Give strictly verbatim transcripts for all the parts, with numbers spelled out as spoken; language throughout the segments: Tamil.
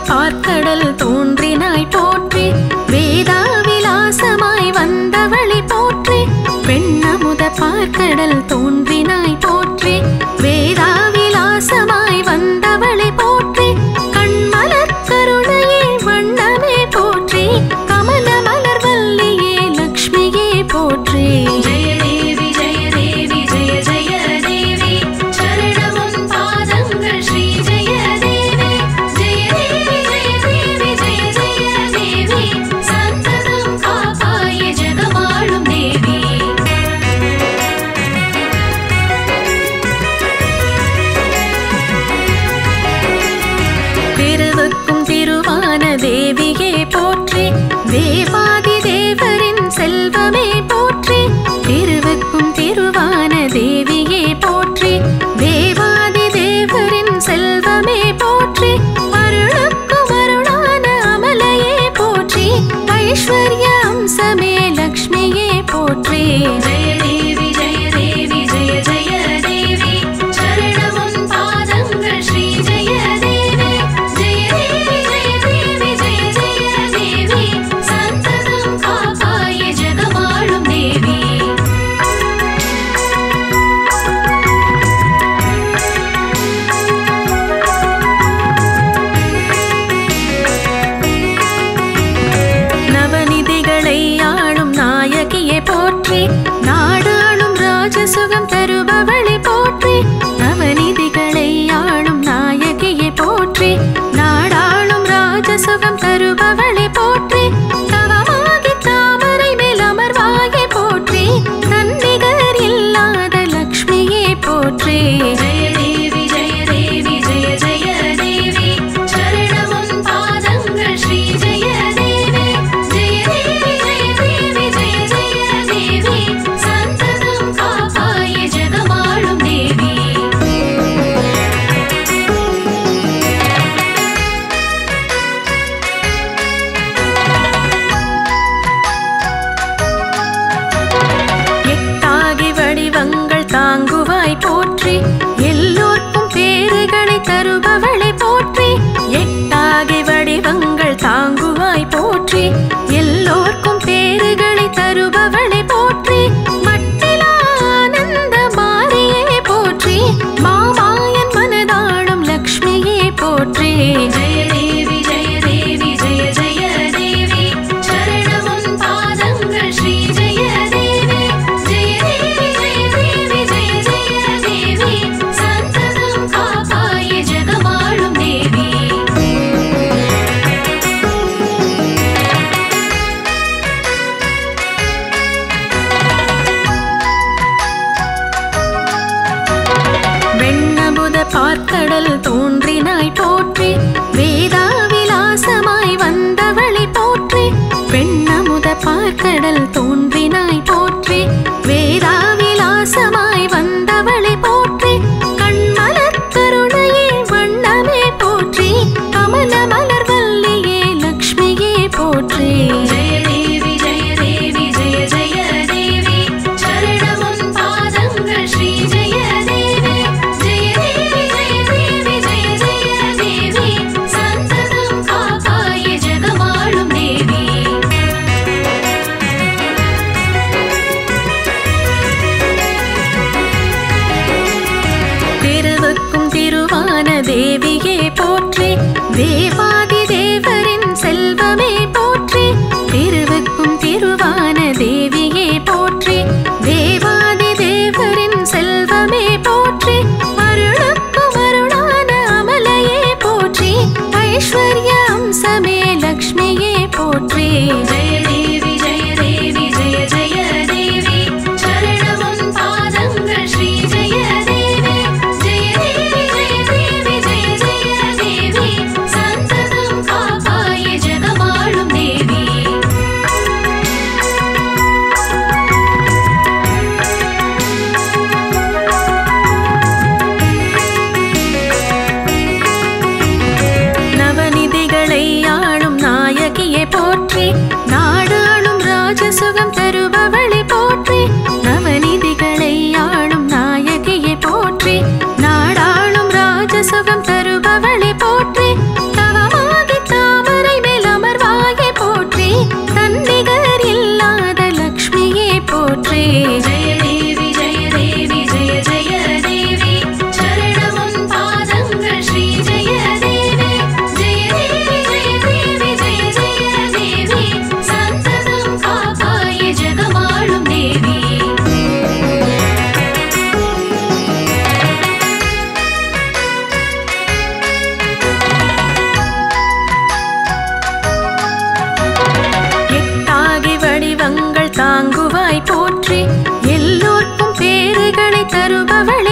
பார்க்கடல் தோன்றினாய் போற்றி வேதாவிலாசமாய் வந்தவளை போற்றி பெண்ணமுத பார்க்கடல் தோன்றினாய் போற்றி வேதாவிலாசமாய் வந்தவளை போற்றி கண்மலர் கருணையே வண்ணமே போற்றி கமல மலர் வல்லியே லக்ஷ்மியே போற்றி தேவியே போற்றி தேவாதி தேவரின் செல்வமே போற்றி திருவுக்கும் திருவான தேவியே போற்றி தேவாதி தேவரின் செல்வமே போற்றி அருளுக்கும் அருளான அமலையே போற்றி ஐஸ்வர்ய அம்சமே லக்ஷ்மியே போற்றி ஜெய தேவி ஜெய தேவி ஜெய ஜெய தேவி சரணமுன் பாதங்கள் ஸ்ரீ ஜெய தேவி ஜெய தேவி போற்றி நாடாளும் ராஜசுகம் தருபவளை போற்றி நவநிதிகளை ஆளும் நாயகியை போற்றி நாடாளும் ராஜசுகம் தருபவளை போற்றி தவமாகி தாமரை மேல் அமர்வாயை போற்றி தன்னிகர் இல்லாத லக்ஷ்மியை போற்றி ஜெய தேவி ஜெய தேவி ஜெய ஜெய தேவி சரணமுன் பாதங்கள் ஸ்ரீ ஜெய தேவி ஜெய தேவி ஜெய தேவி ஜெய ஜெய தேவி சந்ததம் காப்பாய ஜெகமாளும் தேவி எட்டாகி வடிவங்கள் தாங்குவாய் போற்றி எல்லோர்க்கும் பேறுகளை தருபவளை போற்றி எட்டாகி வடிவங்கள் தாங்குவாய் போற்றி எல்லோர்க்கும் பேறுகளை தருபவளை போற்றி மட்டிலா ஆனந்த மாரியே போற்றி மாமாயன் மனதாளும் லக்ஷ்மியே போற்றி ஜெய தேவி ஜெய தேவி ஜெய ஜெய தேவி சரணமுன் பாதங்கள் ஸ்ரீ ஜெய தேவி ஜெய தேவி ஜெய தேவி ஜெய ஜெய தேவி சந்ததம் காப்பாய ஜெகமாளும் தேவி வெண்ணமுத பார்க்கடல் தோன்றினாய் போற்றி வேதாவிலாசமாய் வந்தவளை போற்றி பெண்ணமுத பார்க்கடல் தோன்றினாய் போற்றி வேதாவிலாசமாய் வந்தவளை போற்றி கண்மலர் கருணையே வண்ணமே போற்றி கமல மலர் வல்லியே லக்ஷ்மியே போற்றி ஜெய தேவி ஜெய தேவி ஜெய ஜெய தேவி சரணமுன் பாதங்கள் ஸ்ரீ ஜெய தேவி ஜெய தேவி ஜெய தேவி ஜெய ஜெய தேவி சந்ததம் காப்பாய ஜெகமாளும் தேவி திருவுக்கும் திருவான தேவியே போற்றி தேவாதி தேவரின் செல்வமே போற்றி திருவுக்கும் திருவான தேவியே போற்றி தேவாதி தேவரின் செல்வமே போற்றி அருளுக்கும் அருளான அமலையே போற்றி ஐஸ்வர்ய அம்சமே லக்ஷ்மியே போற்றி ஜெய தேவி ஜெய தேவி ஜெய ஜெய தேவி சரணமுன் பாதங்கள் ஸ்ரீ ஜெய தேவி ஜெய தேவி ஜெய தேவி ஜெய ஜெய தேவி சந்ததம் காப்பாய ஜெகமாளும் தேவி நவநிதிகளை ஆளும் நாயகியை போற்றி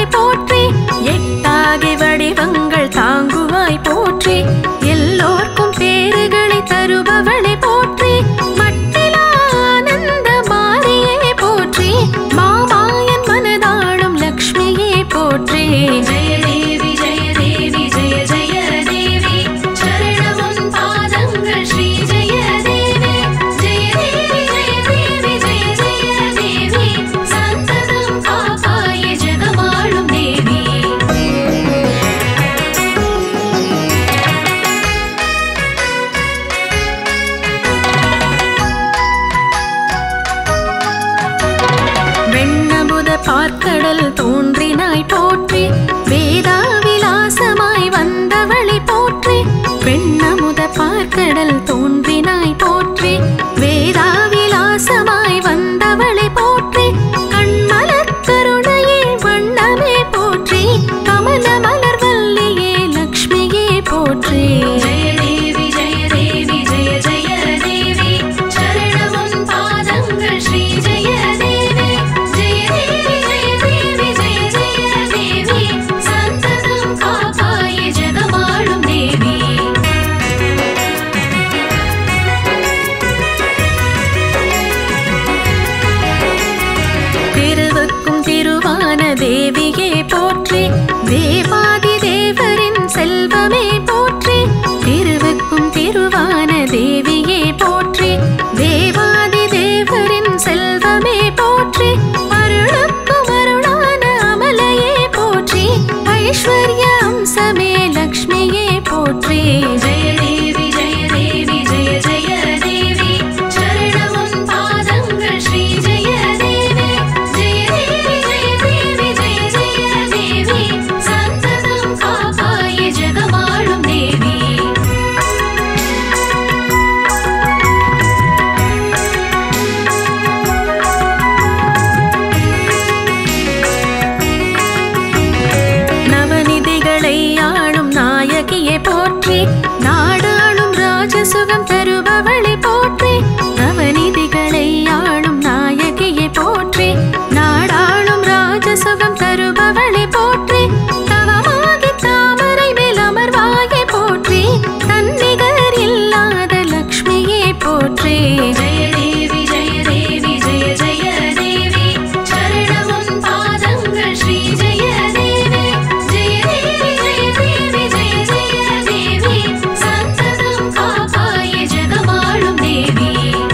போற்றி எட்டாகி வடிவங்கள் தாங்குவாய் போற்றி எல்லோர்க்கும் பேறுகளை தருபவளை போற்றி மட்டிலா ஆனந்த மாரியே போற்றி மாமாயன் மனதாளும் லக்ஷ்மியே போற்றி ஜெய தேவி ஜெய தேவி ஜெய ஜெய தேவி சரணமும் பாதங்கள் ஸ்ரீ ஜெய தேவி ஜெய தேவி ஜெய தேவி ஜெய ஜெய தேவி சந்ததம் காப்பாய ஜெகமாளும் தேவி வெண்ணமுத பார்க்கடல் தோன்றினாய் போற்றி வேதா விலாசமாய் வந்தவளை போற்றி வெண்ணமுத பார்க்கடல் தோன்றினாய் போற்றி வேதா விலாசமாய் வந்தவளை போற்றி கண்மலர் கருணையே வண்ணமே போற்றி கமல மலர் வல்லியே லக்ஷ்மியே போற்றி ஜெய தேவி ஜெய தேவி ஜெய ஜெய தேவி சரணமும் பாதங்கள் ஸ்ரீ ஜெய தேவி ஜெய தேவி ஜெய தேவி ஜெய ஜெய தேவி சந்ததம் காப்பாய ஜெகமாளும் தேவி திருவுக்கும் திருவான தேவியே போற்றி தேவாதி தேவரின் செல்வமே போற்றி திருவுக்கும் திருவான தேவியே போற்றி தேவாதி தேவரின் செல்வமே போற்றி அருளுக்கும் அருளான அமலையே போற்றி ஐஸ்வர்ய அம்சமே லக்ஷ்மியே போற்றி ஜெய தேவி ஜெய தேவி ஜெய ஜெய தேவி சரணமும் பாதங்கள் ஸ்ரீ ஜெய தேவி ஜெய தேவி ஜெய தேவி ஜெய ஜெய தேவி சந்ததம் காப்பாய ஜெகமாளும் தேவி நவநிதிகளை ஆளும் நாயகியை போற்றி நாடாளும் ராஜசுகம் தருபவளை போற்றி நவநிதிகளை ஆளும் நாயகியை போற்றி நாடாளும் ராஜசுகம் தருபவளை போற்றி தவமாகி தாமரை மேல் அமர்வாயை போற்றி தன்னிகர் இல்லாத லக்ஷ்மியே போற்றி ஜெய தேவி ஜெய தேவி ஜெய ஜெய தேவி சரணமும் பாதங்கள் ஸ்ரீ ஜெய தேவி ஜெய தேவி ஜெய தேவி ஜெய ஜெய தேவி சந்ததம் காப்பாய ஜெகமாளும் தேவி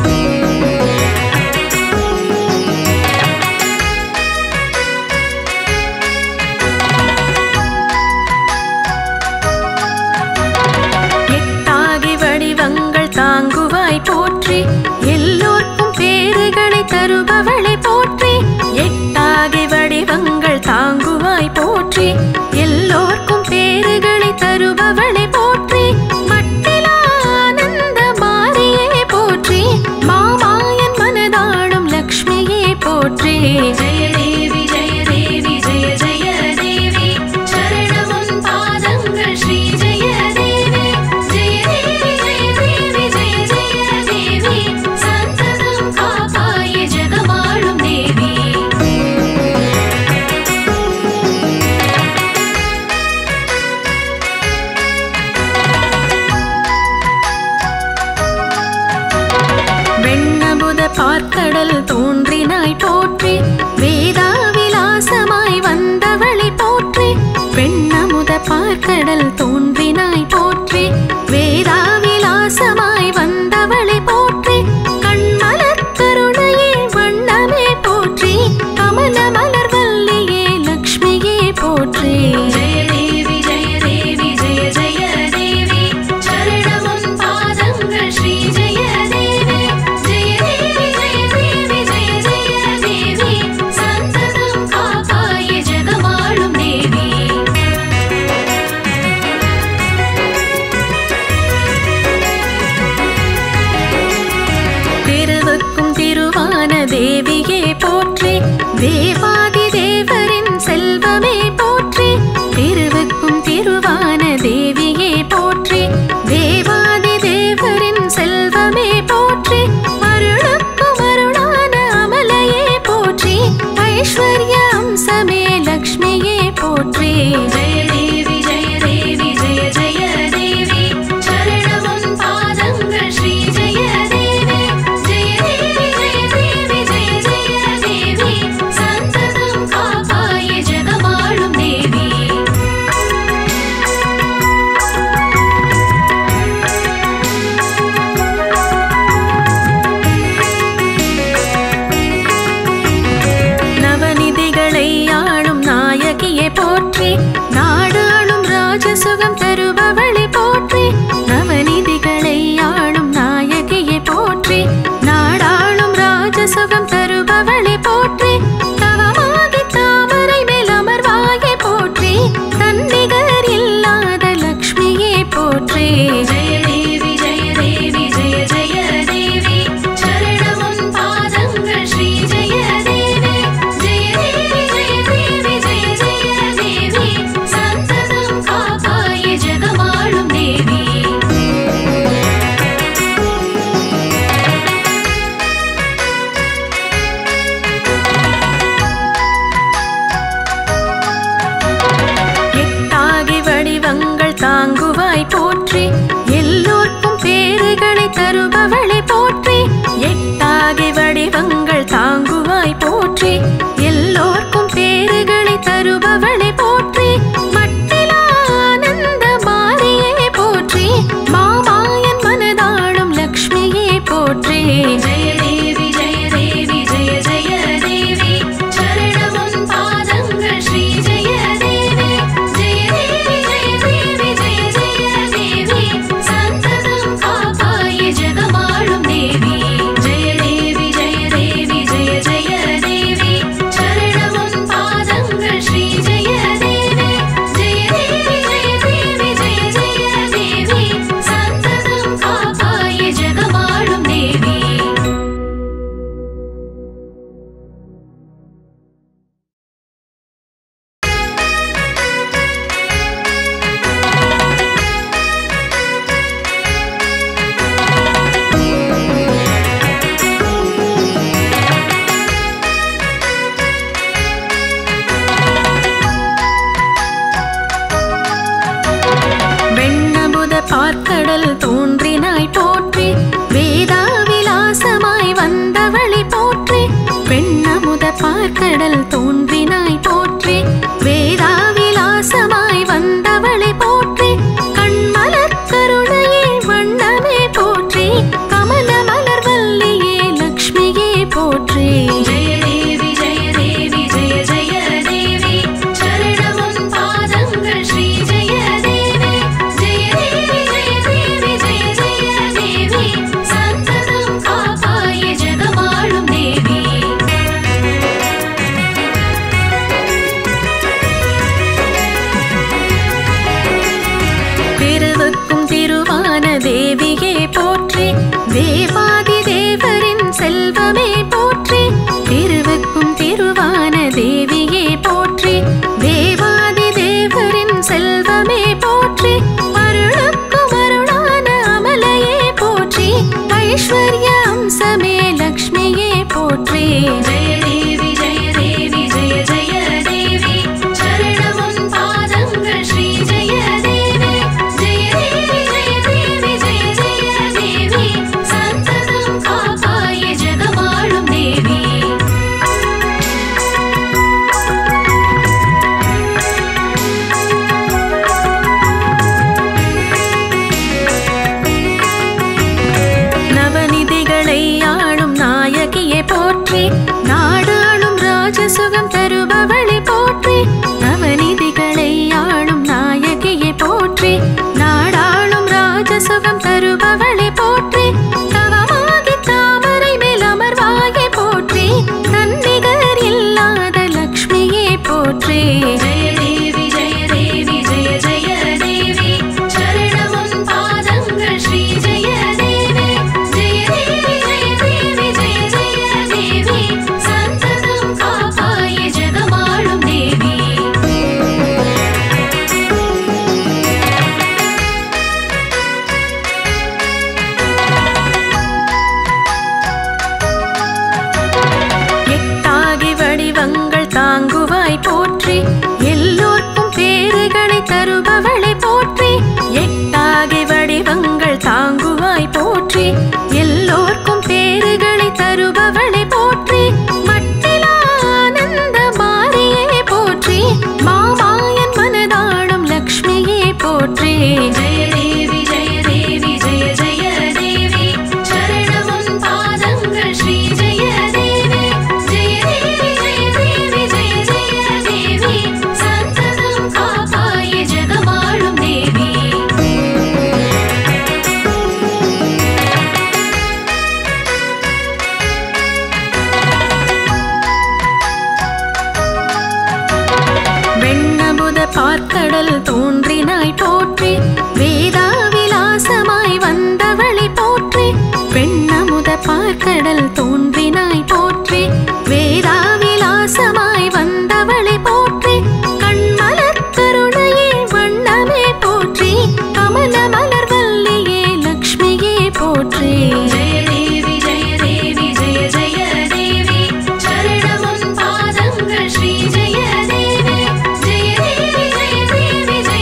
எட்டாகி வடிவங்கள் தாங்குவாய் போற்றி எல்லோர்க்கும் பேறுகளை தருபவளை போற்றி எட்டாகி வடிவங்கள் தாங்குவாய் போற்றி எல்லோர்க்கும் பேறுகளை தருபவளை போற்றி மட்டிலா ஆனந்த மாரியே போற்றி மாமாயன் மனதாளும் லக்ஷ்மியே போற்றி ஜெய தேவி ஜெய தேவி ஜெய ஜெய தேவி சரணமும் பாதங்கள் ஸ்ரீ ஜெய தேவி ஜெய தேவி ஜெய தேவி ஜெய ஜெய தேவி சந்ததம் காப்பாய ஜெகமாளும் தேவி வெண்ணமுத பார்க்கடல் தோன்றினாய் போற்றி வேதா விலாசமாய் வந்தவளை போற்றி வெண்ணமுத பார்க்கடல் தோன்றினாய் போற்றி வேதா விலாசமாய் வந்தவளை போற்றி கண்மலர் கருணையே வண்ணமே போற்றி கமல மலர் வல்லியே லக்ஷ்மியே போற்றி ஜெய தேவி ஜெய தேவி ஜெய ஜெய தேவி சரணமும் பாதங்கள் ஸ்ரீ ஜெய தேவி ஜெய தேவி ஜெய தேவி ஜெய ஜெய தேவி சந்ததம் காப்பாய ஜெகமாளும் தேவி திருவுக்கும் திருவான தேவியே போற்றி தேவாதி தேவரின் செல்வமே போற்றி திருவுக்கும் திருவான தேவியே போற்றி தேவாதி தேவரின் செல்வமே போற்றி அருளுக்கும் அருளான அமலையே போற்றி ஐஸ்வர்ய அம்சமே லக்ஷ்மியே பேறுகளை தருபவளை போற்றி எட்டாகி வடிவங்கள் தாங்குவாய் போற்றி எல்லோர்க்கும் பேறுகளை தருபவளை போற்றி மட்டிலா ஆனந்த மாரியே போற்றி மாமாயன் மனதாளும் லக்ஷ்மியே போற்றி ஜெய தேவி ஜெய தேவி ஜெய ஜெய தேவி சரணமுன் பாதங்கள் ஸ்ரீ ஜெய தேவி ஜெய தேவி ஜெய தேவி ஜெய ஜெய தேவி சந்ததம் காப்பாய ஜெகமாளும் தேவி ஜெய தேவி ஜெய தேவி ஜெய ஜெய தேவி சரணமுன் பாதங்கள் ஸ்ரீ ஜெய தேவி ஜெய தேவி ஜெய தேவி ஜெய ஜெய தேவி சந்ததம் காப்பாய ஜெகமாளும் தேவி. வெண்ணமுத பார்க்கடல் தோன்றினாய் போற்றி வேதாவிலாசமாய் வந்தவளை போற்றி வெண்ணமுத பார்க்கடல் தோன்றினாய் போற்றி வேதாவிலாசமாய் வந்தவளை போற்றி கண்மலர் கருணையே வண்ணமே போற்றி கமல மலர் வல்லியே லக்ஷ்மியே போற்றி ஜெய தேவி ஜெய தேவி ஜெய ஜெய தேவி சரணமுன் பாதங்கள் ஸ்ரீ ஜெய தேவி ஜெய தேவி ஜெய தேவி ஜெய ஜெய தேவி சந்ததம் காப்பாய ஜெகமாளும் தேவி. திருவுக்கும் திருவான தேவியே போற்றி தேவாதி தேவரின் செல்வமே போற்றி திருவுக்கும் திருவான தேவியே போற்றி தேவாதி தேவரின் செல்வமே போற்றி அருளுக்கும் அருளான அமலையே போற்றி ஐஸ்வர்ய அம்சமே லக்ஷ்மியே போற்றி ஜெய தேவி ஜெய தேவி ஜெய ஜெய தேவி சரணமுன் பாதங்கள் ஸ்ரீ ஜெய தேவி ஜெய தேவி ஜெய தேவி ஜெய ஜெய தேவி சந்ததம் காப்பாய ஜெகமாளும் தேவி. நவநிதிகளை ஆளும் நாயகியை போற்றி நாடாளும் ராஜசுகம் தருபவளை போற்றி நவநிதிகளை ஆளும் நாயகியை போற்றி நாடாளும் ராஜசுகம் தருபவளை போற்றி தவமாகி தாமரை மேல் அமர்வாயை போற்றி தன்னிகர் இல்லாத லக்ஷ்மியே போற்றி ஜெய தேவி ஜெய தேவி ஜெய ஜெய தேவி சரணமுன் பாதங்கள் ஸ்ரீ ஜெய தேவி ஜெய தேவி ஜெய தேவி ஜெய ஜெய தேவி சந்ததம் காப்பாய ஜெகமாளும் தேவி. எட்டாகி வடிவங்கள் தாங்குவாய் போற்றி எல்லோர்க்கும் பேறுகளை தருபவளை போற்றி எட்டாகி வடிவங்கள் தாங்குவாய் போற்றி எல்லோர்க்கும் பேறுகளை தருபவளை போற்றி மட்டிலா ஆனந்த மாரியே போற்றி மாமாயன் மனதாளும் லக்ஷ்மியே போற்றி ஜெய தேவி ஜெய தேவி ஜெய ஜெய தேவி சரணமுன் பாதங்கள் ஸ்ரீ ஜெய தேவி ஜெய தேவி ஜெய தேவி ஜெய ஜெய தேவி சந்ததம் காப்பாய ஜெகமாளும் தேவி. வெண்ணமுத பார்க்கடல் தோன்றினாய் போற்றி வேதாவிலாசமாய் வந்தவளை போற்றி வெண்ணமுத பார்க்கடல் தோன்றினாய் போற்றி வேதாவிலாசமாய் வந்தவளை போற்றி கண்மலர் கருணையே வண்ணமே போற்றி கமல மலர் வல்லியே லக்ஷ்மியே போற்றி ஜெய தேவி ஜெய தேவி ஜெய ஜெய தேவி சரணமுன் பாதங்கள் ஸ்ரீ ஜெய தேவி ஜெய தேவி ஜெய தேவி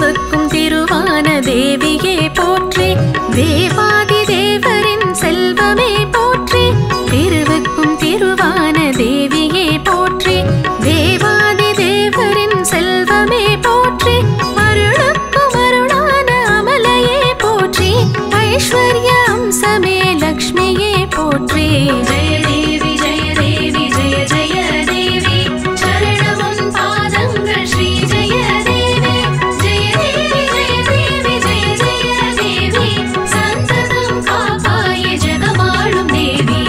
திருவுக்கும் திருவான தேவியே போற்றி, தேவாதி தேவரின் செல்வமே போற்றி. திருவுக்கும் திருவான தேவியே போற்றி, தேவாதி தேவரின் செல்வமே போற்றி. அருளுக்கும் அருளான அமலையே போற்றி, ஐஸ்வர்ய அம்சமே லக்ஷ்மியே போற்றி. ஜெய தேவி ஜெய தேவி ஜெய ஜெய தேவி, சரணமும் பாதங்கள் ஸ்ரீ ஜெய தேவி. ஜெய தேவி ஜெய தேவி ஜெய ஜெய தேவி, சந்ததம் காப்பாய ஜெகமாளும் தேவி.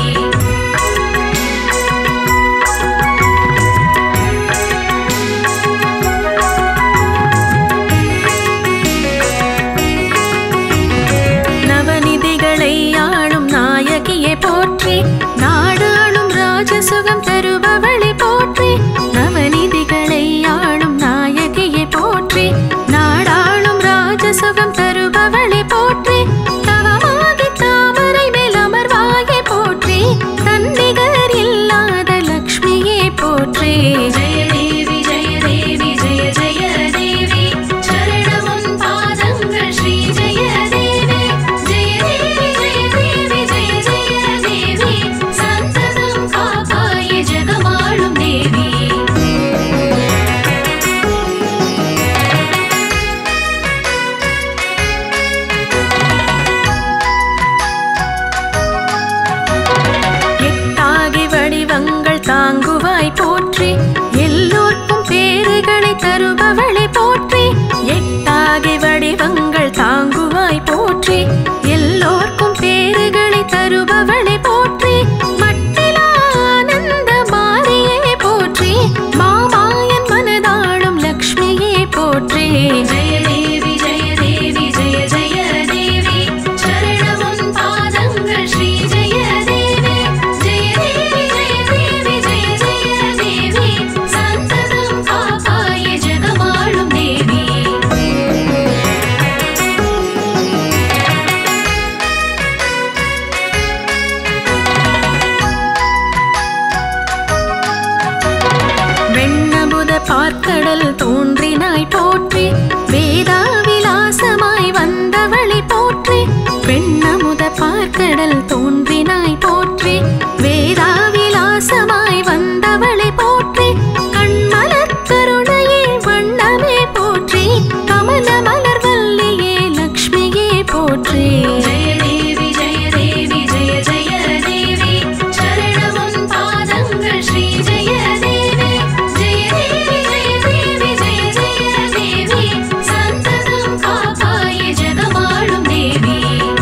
நவநிதிகளை ஆளும் நாயகியே போற்றி, நாடாளும் ராஜசுகம் தருபவளை போற்றி. நவநிதிகளை ஆளும் நாயகியே போற்றி, நாடாளும் ராஜசுகம் தருபவளை போற்றி. தவமாகி தாமரை மேல் அமர்வாயே போற்றி, தன்னிகர் இல்லாத லக்ஷ்மியே போற்றி. ஜெய தேவி ஜெய தேவி ஜெய ஜெய தேவி, சரணமும் பாதங்கள் ஸ்ரீ ஜெய தேவி. ஜெய தேவி ஜெய தேவி ஜெய ஜெய தேவி, சந்ததம் காப்பாய ஜெகமாளும் தேவி. எட்டாகி வடிவங்கள் தாங்குவாய் போற்றி, எல்லோர்க்கும் பேறுகளை தருபவளை போற்றி. எட்டாகி வடிவங்கள் தாங்குவாய் போற்றி, எல்லோர்க்கும் பேறுகளை தருபவளை போற்றி. மட்டிலா ஆனந்த மாரியே போற்றி, மாமாயன் மனதாளும் லக்ஷ்மியே போற்றி. ஜெய தேவி ஜெய தேவி ஜெய ஜெய தேவி, சரணமும் பாதங்கள் ஸ்ரீ ஜெய தேவி. ஜெய தேவி ஜெய தேவி ஜெய ஜெய தேவி, சந்ததம் காப்பாய ஜெகமாளும் தேவி. வெண்ணமுத பார்க்கடல் தோன்றினாய் போற்றி, வேதாவிலாசமாய் வந்தவளை போற்றி. வெண்ணமுத பார்க்கடல் தோன்றினாய் போற்றி, வேதாவிலாசமாய் வந்தவளை போற்றி. கண்மலர் கருணையே வண்ணமே போற்றி, கமல மலர் வல்லியே லக்ஷ்மியே போற்றி. ஜெய தேவி ஜெய தேவி ஜெய ஜெய தேவி, சரணமும் பாதங்கள் ஸ்ரீ ஜெய தேவி. ஜெய தேவி ஜெய தேவி ஜெய ஜெய தேவி, சந்ததம் காப்பாய ஜெகமாளும் தேவி.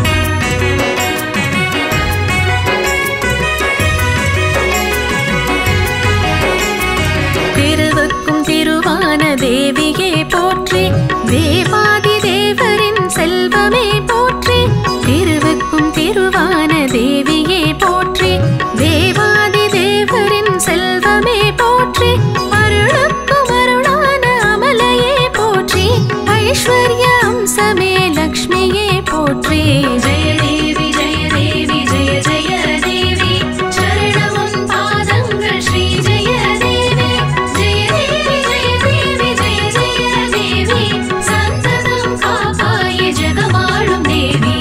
திருவுக்கும் திருவான தேவியே போற்றி, தேவாதி தேவரின் செல்வமே போற்றி. திருவுக்கும் திருவான தேவியே போற்றி, தேவாதி தேவரின் செல்வமே போற்றி. அருளுக்கும் அருளான அமலையே போற்றி, ஐஸ்வர்ய அம்சமே லக்ஷ்மியே போற்றி. ஜெய தேவி ஜெய தேவி ஜெய ஜெய தேவி, சரணமும் பாதங்கள் ஸ்ரீ ஜெய தேவி. ஜெய தேவி ஜெய தேவி ஜெய ஜெய தேவி, சந்ததம் காப்பாய ஜெகமாளும் தேவி.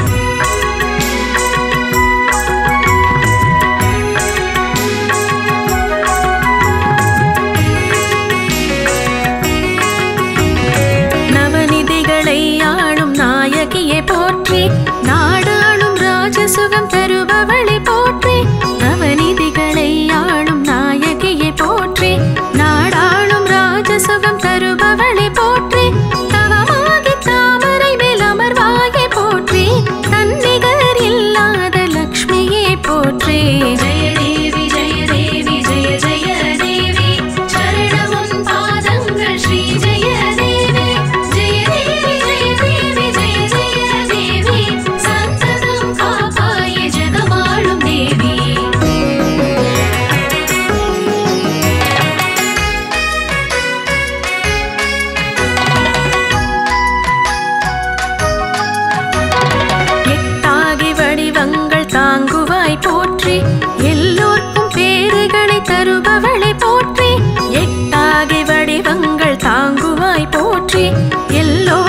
நவநிதிகளை ஆளும் நாயகியே போற்றி, நாடாளும் ராஜசுகம் தருபவளை போற்றி. நவநிதிகளை ஆளும் நாயகியே போற்றி, நாடாளும் ராஜசுகம் தருபவளை போற்றி. தவமாகி தாமரை மேல் அமர்வாயே போற்றி, தன்னிகர் இல்லாத லக்ஷ்மியே போற்றி. ஜெய தேவி ஜெய தேவி ஜெய ஜெய தேவி, சரணமும் பாதங்கள் ஸ்ரீ ஜெய தேவி. ஜெய தேவி ஜெய தேவி ஜெய ஜெய தேவி, சந்ததம் காப்பாய ஜெகமாளும் தேவி. எட்டாகி வடிவங்கள் தாங்குவாய் போற்றி, எல்லோர்க்கும் பேறுகளை தருபவளை போற்றி. எட்டாகி வடிவங்கள் தாங்குவாய் போற்றி, எல்லோ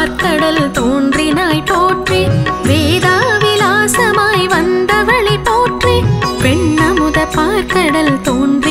பார்க்கடல் தோன்றினாய் போற்றி வேதாவிலாசமாய் வந்தவளை போற்றி பெண்ணமுத பார்க்கடல் தோன்றி